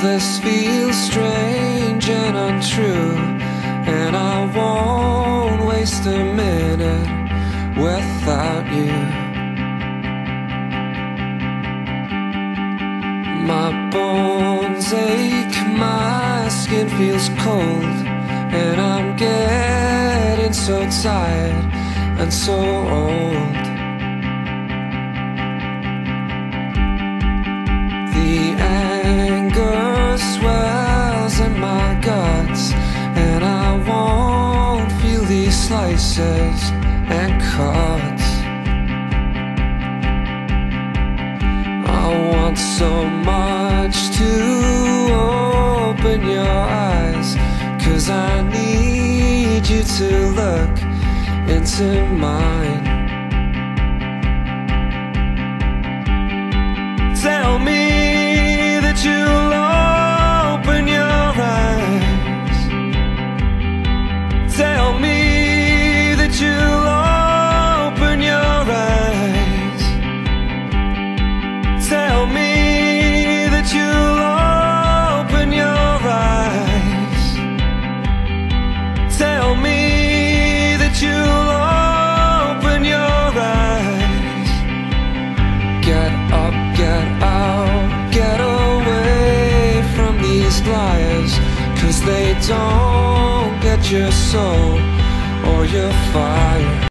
this feels strange and untrue, and I won't waste a minute without you. My bones ache, my skin feels cold, and I'm getting so tired and so old. The anger swells in my guts, and I won't feel these slices and cuts. I want so much to open your eyes, 'cause I need you to look into mine. Tell me that you'll open your eyes. Tell me that you'll open your eyes. Tell me that you'll open your eyes. Tell me that you'll open your eyes. Get up, get out, get away from these liars, 'cause they don't get your soul or your fire.